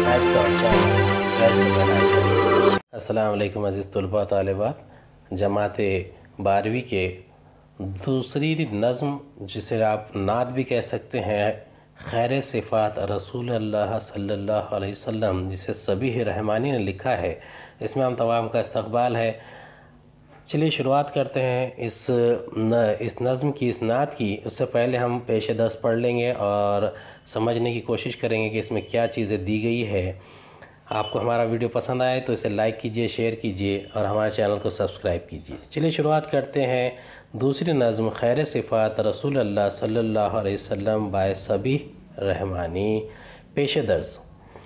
Subscribe to our channel, press the bell icon. अस्सलाम वालेकुम अज़ीज़ तलबा तालिबात। जमात 12वीं के दूसरी नज़्म जिसे आप नात भी कह सकते हैं, खैर सिफ़ात रसूल अल्लाह सल्लल्लाहु अलैहि वसल्लम, जिसे सबीह रहमानी ने लिखा है, इसमें हम तमाम का इस्तक़बाल है। चलिए शुरुआत करते हैं इस नज़्म की, इस नात की। उससे पहले हम पेश दर्स पढ़ लेंगे और समझने की कोशिश करेंगे कि इसमें क्या चीज़ें दी गई है। आपको हमारा वीडियो पसंद आए तो इसे लाइक कीजिए, शेयर कीजिए और हमारे चैनल को सब्सक्राइब कीजिए। चलिए शुरुआत करते हैं दूसरी नज़्म खैर सिफ़ात रसूल अल्लाह सल्लल्लाहु अलैहि वसल्लम बाय सबीह रहमानी। पेश दर्स।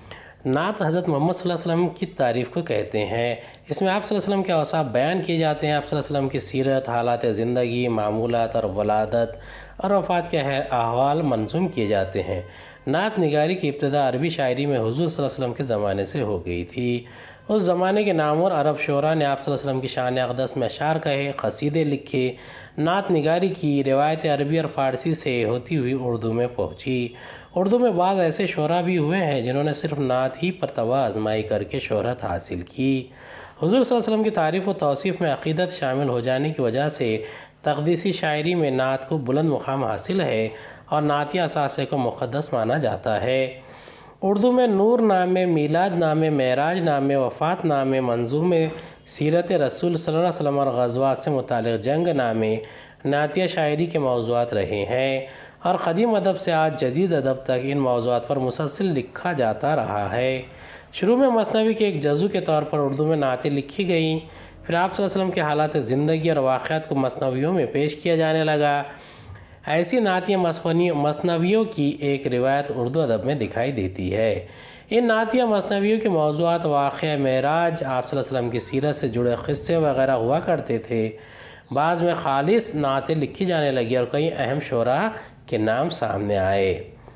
नात हज़रत मोहम्मद सल्लल्लाहु अलैहि वसल्लम की तारीफ़ को कहते हैं। इसमें आप सल्लल्लाहु अलैहि वसल्लम के औसाफ बयान किए जाते हैं। आप सल्लल्लाहु अलैहि वसल्लम की सीरत, हालात ज़िंदगी, मामूलात और वलादत और वफ़ात के अहवाल मंज़ूम किए जाते हैं। नात निगारी की इब्तिदा अरबी शायरी में हुज़ूर सल्लल्लाहु अलैहि वसल्लम के ज़माने से हो गई थी। उस ज़माने के नामवर अरब शोरा ने आप सल्लल्लाहु अलैहि वसल्लम की शान अक़दस में अशार कहे, क़सीदे लिखे। नात निगारी की रिवायत अरबी और फ़ारसी से होती हुई उर्दू में पहुँची। उर्दू में बाद ऐसे शोरा भी हुए हैं जिन्होंने सिर्फ नात ही पर तवा आजमाई करके शोहरत हासिल की। हुज़ूर सल्लल्लाहु अलैहि वसल्लम की तारीफ़ व तौसीफ़ में अक़ीदत शामिल हो जाने की वजह से तक़दीसी शायरी में नात को बुलंद मुक़ाम हासिल है और नातिया असासे को मुक़द्दस माना जाता है। उर्दू में नूर नामे, मीलाद नामे, मेराज नामे, वफ़ात नामे, मंज़ूमे, सीरत रसूल सल्लल्लाहु अलैहि वसल्लम और ग़ज़वात से मुताल्लिक़ जंग नामे नातिया शायरी के मौज़ूआत रहे हैं और क़दीम अदब से आज जदीद अदब तक इन मौज़ूआत पर मुसलसल लिखा जाता रहा है। शुरू में मसनवी के एक जज़ू के तौर पर उर्दू में नातें लिखी गईं, फिर आप सल्लल्लाहु अलैहि वसल्लम के हालात ज़िंदगी और वाक़यात को मसनवियों में पेश किया जाने लगा। ऐसी नातियाँ मसनवियों की एक रिवायत उर्दू अदब में दिखाई देती है। इन नातिया मसनवियों के मौज़ूआत वाक़या मेराज, आप सल्लल्लाहु अलैहि वसल्लम की सीरत से जुड़े क़िस्से वग़ैरह हुआ करते थे। बाद में ख़ालिस नातें लिखी जाने लगी और कई अहम शोरा के नाम सामने आए।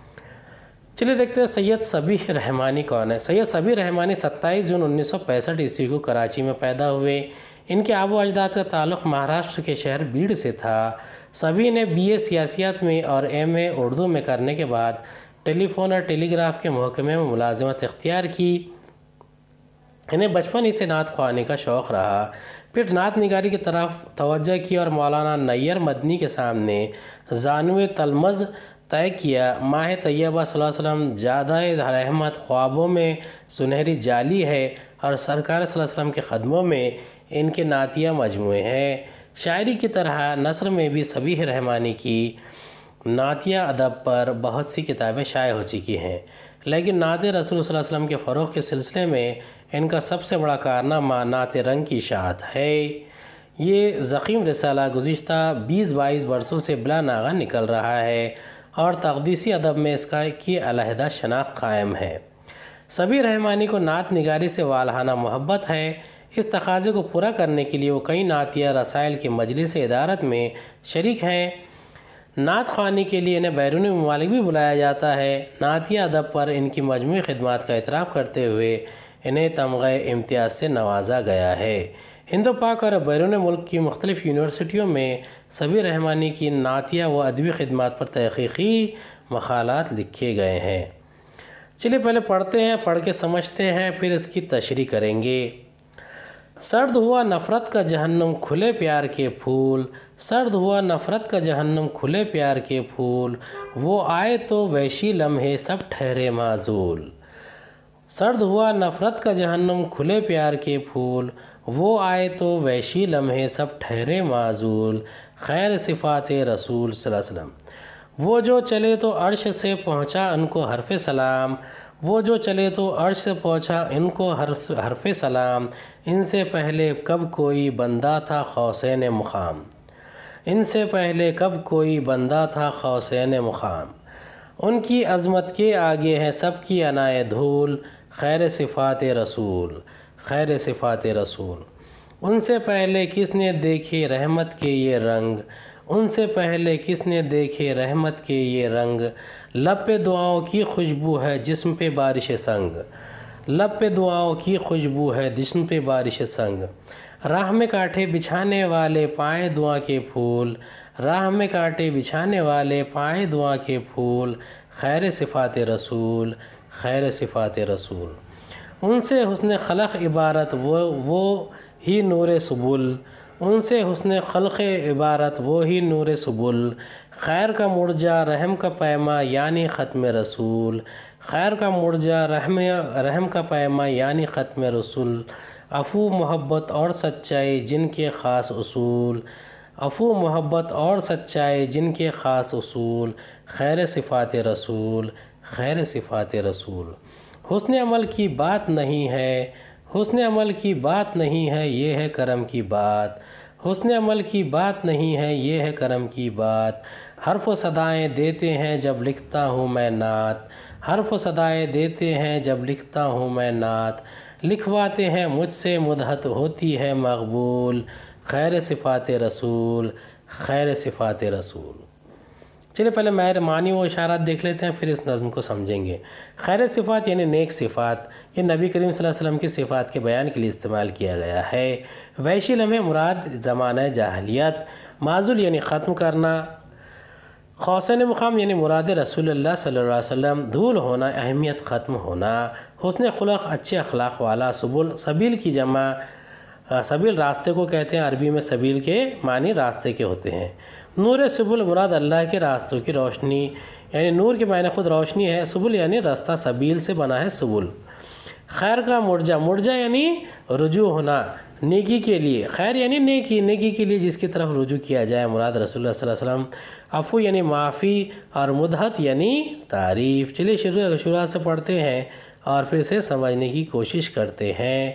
चलिए देखते हैं सैयद सबीह रहमानी कौन है। सैयद सबीह रहमानी 27 जून 1965 ईस्वी को कराची में पैदा हुए। इनके आबो अजदाद का ताल्लुक़ महाराष्ट्र के शहर बीड़ से था। सबीह ने BA सियासियात में और MA उर्दू में करने के बाद टेलीफ़ोन और टेलीग्राफ के महकमे में मुलाजिमत इख्तियार की। इन्हें बचपन ही से नात ख़्वानी का शौक़ रहा। फिर नात निगारी की तरफ तवज्जो की और मौलाना नैयर मदनी के सामने ज़ानुए तलमज़ तय किया। माह तैयबा सल्लल्लाहु अलैहि वसल्लम ज़ादाए रहमत, ख्वाबों में सुनहरी जाली है और सरकार सल्लल्लाहु अलैहि वसल्लम के ख़दमों में इनके नातिया मजमूए हैं। शायरी की तरह नसर में भी सबीह रहमानी की नातिया अदब पर बहुत सी किताबें शाये हो चुकी हैं, लेकिन नात रसूल सल्लल्लाहु अलैहि वसल्लम के फ़रोग़ के सिलसिले में इनका सबसे बड़ा कारनामा नात रंग की इशाअत है। ये ज़ख़ीम रिसाला गुज़िश्ता 20-22 बरसों से बिला नागा निकल रहा है और तक़दीसी अदब में इसका की अलहदा शनाख्त कायम है। सबीह रहमानी को नात निगारी से वालहाना मोहब्बत है। इस तकाज़े को पूरा करने के लिए वो कई नातिया रसाइल की मजलिस इदारत में शरीक हैं। नात ख़्वानी के लिए इन्हें बैरूनी ममालिक भी बुलाया जाता है। नातिया अदब पर इनकी मजमूई खिदमात का इतराफ़ करते हुए इन्हें तमग़े इम्तियाज़ से नवाजा गया है। हिंदो पाक और बैरून मुल्क की मुख्तलिफ़ यूनिवर्सिटियों में सबीह रहमानी की नातिया व अदबी खिदमात पर तहक़ीक़ी मक़ालात लिखे गए हैं। चलिए पहले पढ़ते हैं, पढ़ के समझते हैं, फिर इसकी तशरीह करेंगे। सर्द हुआ नफ़रत का जहन्नुम खुले प्यार के फूल, सर्द हुआ नफ़रत का जहन्नुम खुले प्यार के फूल, वो आए तो वैशी लम्हे सब ठहरे माजूल। सर्द हुआ नफ़रत का जहन्नुम खुले प्यार के फूल, वो आए तो वैशी लम्हे सब ठहरे माजूल। खैर सिफ़ात रसूल सल्लल्लाहु अलैहि वसल्लम, वो जो चले तो अर्श से पहुँचा उनको हरफ़ सलाम, वो जो चले तो अर्श से पहुँचा इनको हरफ़ सलाम। इनसे पहले कब कोई बंदा था क़ौसैन मुक़ाम, इनसे पहले कब कोई बंदा था क़ौसैन मुक़ाम। उनकी अज़मत के आगे है सबकी अनाए धूल। खैर सिफ़ात रसूल, खैर सिफ़ात रसूल। उनसे पहले किसने देखे रहमत के ये रंग, उनसे पहले किसने देखे रहमत के ये रंग। लब पे दुआओं की खुशबू है जिस्म पे बारिश संग, लब पे दुआओं की खुशबू है जिस्म पे बारिश संग। राह में कांटे बिछाने वाले पाए दुआ के फूल, राह में कांटे बिछाने वाले पाए दुआ के फूल। खैर सिफ़ात रसूल, خیر صفات رسول۔ ان سے حسن خلق عبارت وہ ہی نور سبل، ان سے حسن خلق عبارت وہ ہی نور سبل، خیر کا مرجا رحم کا پیما یعنی ختم رسول، خیر کا مرجا رحم کا پیما یعنی ختم رسول، عفو محبت اور سچائی جن کے خاص اصول، عفو محبت اور سچائی جن کے خاص اصول، خیر صفات رسول، خیر صفات رسول۔ حسن عمل کی بات نہیں ہے، حسن عمل کی بات نہیں ہے، یہ ہے کرم کی بات، حسن عمل کی بات نہیں ہے، یہ ہے کرم کی بات، حرف و صدائیں دیتے ہیں جب لکھتا ہوں میں نعت، حرف و صدائیں دیتے ہیں جب لکھتا ہوں میں نعت، لکھواتے ہیں مجھ سے مدحت ہوتی ہے مقبول، خیر صفات رسول، خیر صفات رسول۔ چلیے پہلے معنی و اشارات دیکھ لیتے ہیں، پھر اس نظم کو سمجھیں گے۔ خیر صفات یعنی نیک صفات، یہ نبی کریم صلی اللہ علیہ وسلم کی صفات کے بیان کے لیے استعمال کیا گیا ہے۔ وحشی لمحے مراد زمانہ جاہلیت، معزول یعنی ختم کرنا، خوسین مقام یعنی مراد رسول اللہ صلی اللہ علیہ وسلم، دھول ہونا اہمیت ختم ہونا، حسن خلق اچھے اخلاق والا، سبل سبیل کی جمع، سبیل راستے کو کہتے ہیں، عربی میں سبیل کے معنی راستے کے ہوتے ہیں، نور سبل مراد اللہ کے راستوں کی روشنی، یعنی نور کے معنی خود روشنی ہے، سبل یعنی راستہ، سبیل سے بنا ہے سبل، خیر کا مرجع، مرجع یعنی رجوع ہونا نیکی کے لیے، خیر یعنی نیکی، نیکی کے لیے جس کی طرف رجوع کیا جائے، مراد رسول اللہ صلی اللہ علیہ وسلم، عفو یعنی معافی، اور مدحت یعنی تعریف۔ چلیے شروع سے پڑھتے ہیں اور پھر اسے سمجھنے کی کوشش کرتے ہیں۔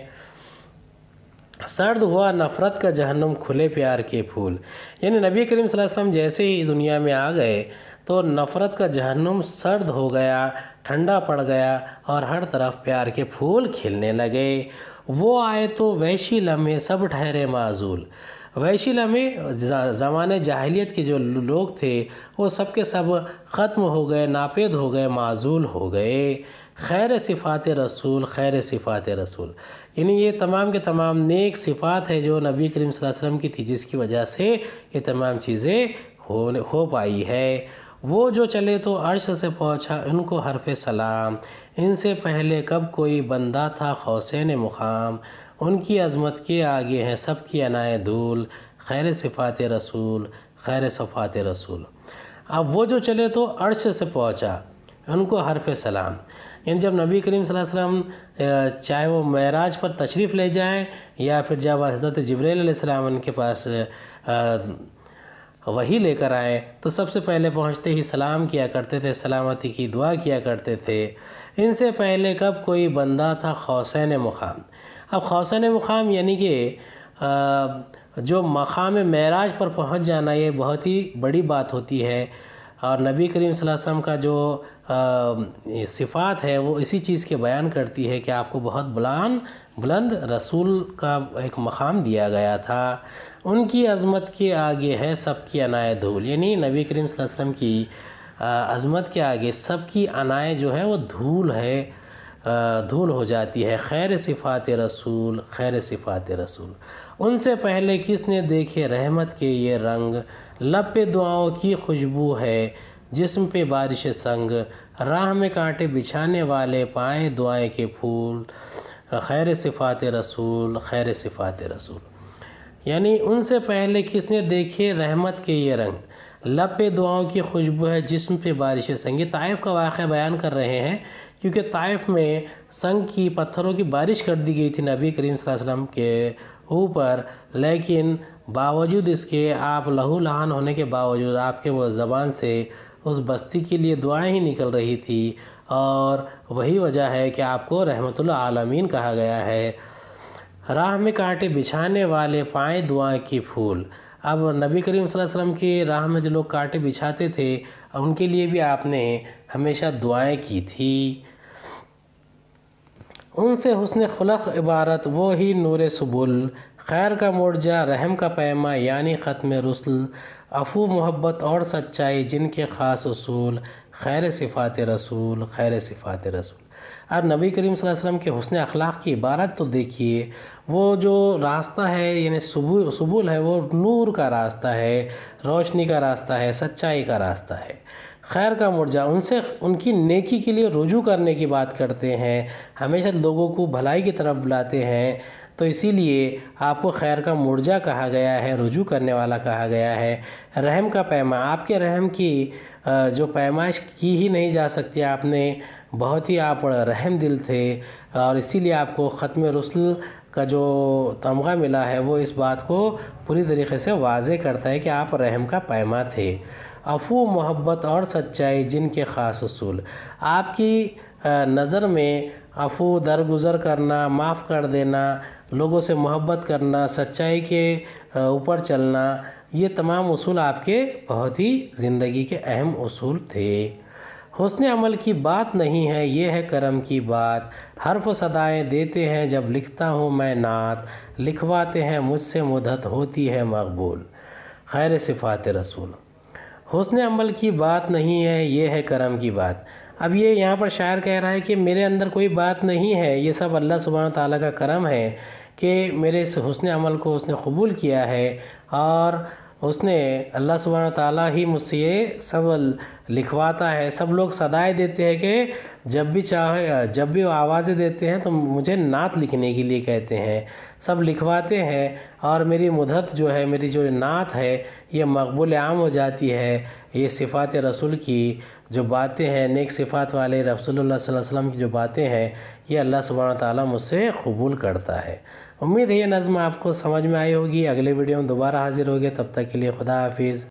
سرد ہوا نفرت کا جہنم کھلے پیار کے پھول، یعنی نبی کریم صلی اللہ علیہ وسلم جیسے ہی دنیا میں آ گئے تو نفرت کا جہنم سرد ہو گیا، ٹھنڈا پڑ گیا، اور ہر طرف پیار کے پھول کھلنے لگے۔ وہ آئے تو وحشی لمحے سب ٹھہرے معزول، وحشی لمحے زمانے جاہلیت کے جو لوگ تھے وہ سب کے سب ختم ہو گئے، ناپید ہو گئے، معزول ہو گئے۔ خیر صفات رسول، خیر صفات رسول، یعنی یہ تمام کے تمام نیک صفات ہے جو نبی کریم صلی اللہ علیہ وسلم کی تھی، جس کی وجہ سے یہ تمام چیزیں ہو پائی ہے۔ وہ جو چلے تو عرش سے پہنچا ان کو حرف سلام، ان سے پہلے کب کوئی بندہ تھا خوسین مقام، ان کی عظمت کے آگے ہیں سب کی عنائے دھول، خیر صفات رسول، خیر صفات رسول۔ اب وہ جو چلے تو عرش سے پہنچا ان کو حرف سلام، یعنی جب نبی کریم صلی اللہ علیہ وسلم چاہے وہ معراج پر تشریف لے جائیں یا پھر جب حضرت جبرائیل علیہ السلام ان کے پاس وحی لے کر آئے تو سب سے پہلے پہنچتے ہی سلام کیا کرتے تھے، سلامتی کی دعا کیا کرتے تھے۔ ان سے پہلے کب کوئی بندہ تھا خوسین مقام، اب خوسین مقام یعنی کہ جو مقام معراج پر پہنچ جانا یہ بہت ہی بڑی بات ہوتی ہے، اور نبی کریم صلی اللہ علیہ وسلم کا جو صفات ہے وہ اسی چیز کے بیان کرتی ہے کہ آپ کو بہت بلند رسول کا ایک مقام دیا گیا تھا۔ ان کی عظمت کے آگے ہے سب کی عنائے دھول، یعنی نبی کریم صلی اللہ علیہ وسلم کی عظمت کے آگے سب کی عنائے جو ہے وہ دھول ہے، دھول ہو جاتی ہے۔ خیر صفات رسول، خیر صفات رسول، ان سے پہلے کس نے دیکھے رحمت کے یہ رنگ، لب پہ دعاؤں کی خوشبو ہے جسم پہ بارش سنگ، راہ میں کانٹے بچھانے والے پائیں دعائیں کے پھول، خیر صفات رسول، خیر صفات رسول، یعنی ان سے پہلے کس نے دیکھے رحمت کے یہ رنگ، لب پہ دعاؤں کی خوشبو ہے جسم پہ بارش سنگ۔ یہ طائف کا واقعہ بیان کر رہے ہیں کیونکہ طائف میں سنگ کی پتھروں کی بارش کر دی گئی تھی نبی کریم صلی اللہ علیہ وسلم کے اوپر، لیکن باوجود اس کے آپ لہو لہان ہونے کے باوجود آپ کے وہ زبان سے اس بستی کے لیے دعائیں ہی نکل رہی تھی، اور وہی وجہ ہے کہ آپ کو رحمت العالمین کہا گیا ہے۔ راہ میں کانٹے بچھانے والے پائیں دعائیں کے پھول، اب نبی کریم صلی اللہ علیہ وسلم کی راہ میں جو لوگ کانٹے بچھاتے تھے ان کے لیے بھی آپ نے ہمیشہ دعائیں کی تھی۔ ان سے حسن خلق عبارت وہ ہی نور سبل، خیر کا مرجع رحم کا پیما یعنی ختم رسل، عفو محبت اور سچائی جن کے خاص اصول، خیر صفات رسول، خیر صفات رسول۔ اب نبی کریم صلی اللہ علیہ وسلم کے حسن اخلاق کی عبارت تو دیکھیے، وہ جو راستہ ہے یعنی سبل ہے وہ نور کا راستہ ہے، روشنی کا راستہ ہے، سچائی کا راستہ ہے۔ خیر کا مرجع، ان سے ان کی نیکی کے لیے رجوع کرنے کی بات کرتے ہیں، ہمیشہ لوگوں کو بھلائی کی طرف بلاتے ہیں، تو اسی لیے آپ کو خیر کا مرجع کہا گیا ہے، رجوع کرنے والا کہا گیا ہے۔ رحم کا پیما، آپ کے رحم کی جو پیمائش کی ہی نہیں جا سکتی، آپ نے بہت ہی آپ رحم دل تھے، اور اسی لیے آپ کو ختم رسل کا جو تمغہ ملا ہے وہ اس بات کو پوری طریقے سے واضح کرتا ہے کہ آپ رحم کا پیما تھے۔ عفو، محبت اور سچائی جن کے خاص اصول، آپ کی نظر میں عفو، درگزر کرنا، معاف کر دینا، لوگوں سے محبت کرنا، سچائی کے اوپر چلنا، یہ تمام اصول آپ کے بہت ہی زندگی کے اہم اصول تھے۔ حسن عمل کی بات نہیں ہے، یہ ہے کرم کی بات، حرف و صدائیں دیتے ہیں جب لکھتا ہوں میں نعت، لکھواتے ہیں مجھ سے مدحت ہوتی ہے مقبول۔ خیر صفات رسول، حسن عمل کی بات نہیں ہے، یہ ہے کرم کی بات۔ اب یہ یہاں پر شاعر کہہ رہا ہے کہ میرے اندر کوئی بات نہیں ہے، یہ سب اللہ سبحانہ تعالیٰ کا کرم ہے کہ میرے اس حسن عمل کو اس نے قبول کیا ہے، اور اس نے اللہ سبحانہ تعالیٰ ہی مجھ سے یہ سب لکھواتا ہے۔ سب لوگ صدائیں دیتے ہیں کہ جب بھی چاہے، جب بھی وہ آوازیں دیتے ہیں تو مجھے نعت لکھنے کے لیے کہتے ہیں، سب لکھواتے ہیں، اور میری مدحت جو ہے، میری جو نعت ہے یہ مقبول عام ہو جاتی ہے۔ یہ صفات رسول کی جو باتیں ہیں، نیک صفات والے رسول اللہ صلی اللہ علیہ وسلم کی جو باتیں ہیں، یہ اللہ سبحانہ تعالیٰ مجھ سے قبول کرتا ہے۔ امید ہے یہ نظم آپ کو سمجھ میں آئی ہوگی۔ اگلے ویڈیو میں دوبارہ حاضر ہوگی، تب تک کے لیے خدا حافظ۔